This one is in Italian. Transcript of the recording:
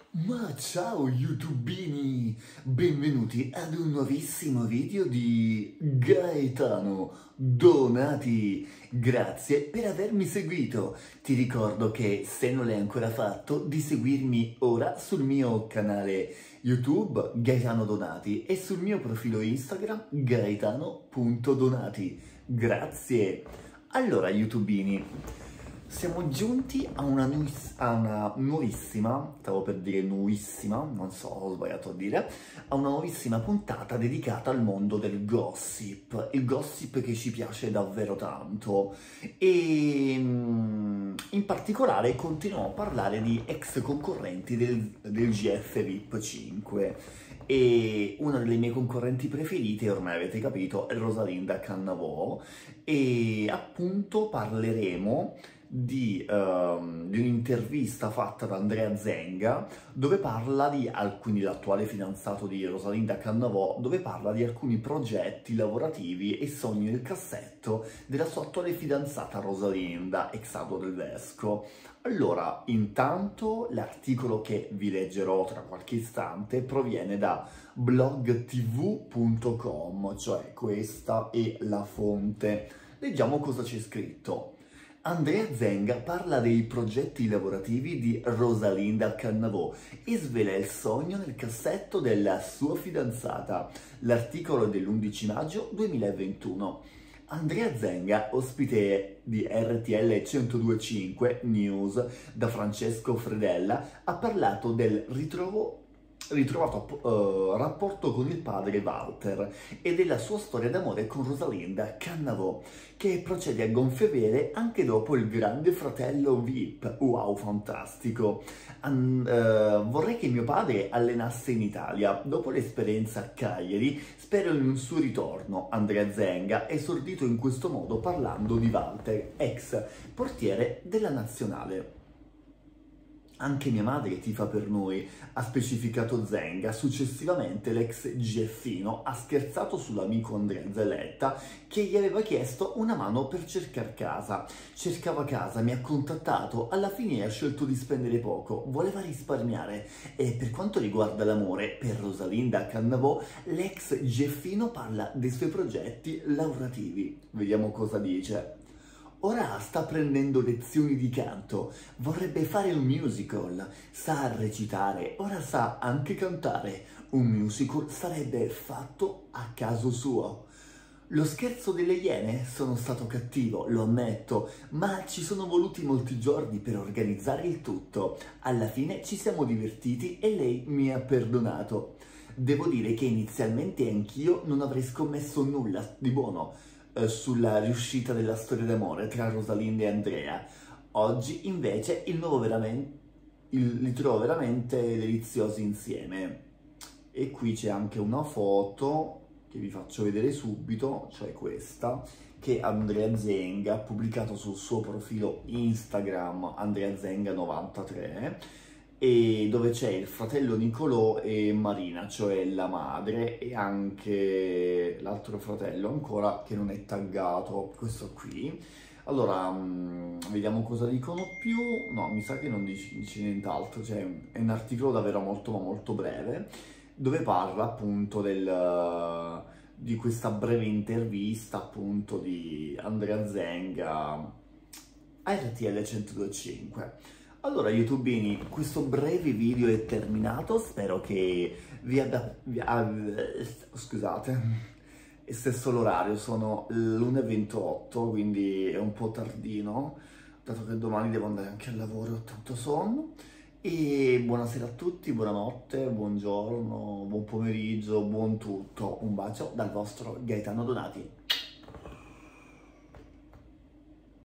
Ma ciao YouTubini, benvenuti ad un nuovissimo video di Gaetano Donati. Grazie per avermi seguito. Ti ricordo che se non l'hai ancora fatto di seguirmi ora sul mio canale YouTube Gaetano Donati e sul mio profilo Instagram gaetano.donati. Grazie. Allora YouTubini, siamo giunti a una nuovissima, stavo per dire nuovissima, non so, ho sbagliato a dire, a una nuovissima puntata dedicata al mondo del gossip, il gossip che ci piace davvero tanto e in particolare continuiamo a parlare di ex concorrenti del GF VIP 5 e una delle mie concorrenti preferite, ormai avete capito, è Rosalinda Cannavò e appunto parleremo di un'intervista fatta da Andrea Zenga dove parla quindi l'attuale fidanzato di Rosalinda Cannavò, dove parla di alcuni progetti lavorativi e sogni nel cassetto della sua attuale fidanzata Rosalinda, ex Ado del Vescovo. Allora, intanto l'articolo che vi leggerò tra qualche istante proviene da blogtv.com, cioè questa è la fonte. Leggiamo cosa c'è scritto. Andrea Zenga parla dei progetti lavorativi di Rosalinda Cannavò e svela il sogno nel cassetto della sua fidanzata. L'articolo è dell'11 maggio 2021. Andrea Zenga, ospite di RTL 102.5 News da Francesco Fredella, ha parlato del ritrovato rapporto con il padre Walter e della sua storia d'amore con Rosalinda Cannavò, che procede a gonfie vele anche dopo il Grande Fratello VIP. Wow, fantastico! Vorrei che mio padre allenasse in Italia. Dopo l'esperienza a Cagliari, spero in un suo ritorno. Andrea Zenga è esordito in questo modo parlando di Walter, ex portiere della Nazionale. Anche mia madre tifa per noi, ha specificato Zenga. Successivamente l'ex Geffino ha scherzato sull'amico Andrea Zaletta che gli aveva chiesto una mano per cercare casa. Cercava casa, mi ha contattato, alla fine ha scelto di spendere poco, voleva risparmiare. E per quanto riguarda l'amore per Rosalinda Cannavò, l'ex Geffino parla dei suoi progetti lavorativi. Vediamo cosa dice. Ora sta prendendo lezioni di canto, vorrebbe fare un musical, sa recitare, ora sa anche cantare. Un musical sarebbe fatto a caso suo. Lo scherzo delle Iene? Sono stato cattivo, lo ammetto, ma ci sono voluti molti giorni per organizzare il tutto. Alla fine ci siamo divertiti e lei mi ha perdonato. Devo dire che inizialmente anch'io non avrei scommesso nulla di buono sulla riuscita della storia d'amore tra Rosalinda e Andrea. Oggi invece li trovo veramente deliziosi insieme. E qui c'è anche una foto che vi faccio vedere subito, cioè questa, che Andrea Zenga ha pubblicato sul suo profilo Instagram Andrea Zenga 93, e dove c'è il fratello Nicolò e Marina, cioè la madre, e anche l'altro fratello ancora che non è taggato, questo qui. Allora, vediamo cosa dicono più. No, mi sa che non dice nient'altro, cioè è un articolo davvero molto ma molto breve, dove parla appunto di questa breve intervista appunto di Andrea Zenga a RTL 102.5. Allora YouTubini, questo breve video è terminato, spero che scusate, è stesso l'orario, sono l'1:28, quindi è un po' tardino, dato che domani devo andare anche al lavoro, ho tanto sonno. E buonasera a tutti, buonanotte, buongiorno, buon pomeriggio, buon tutto, un bacio dal vostro Gaetano Donati.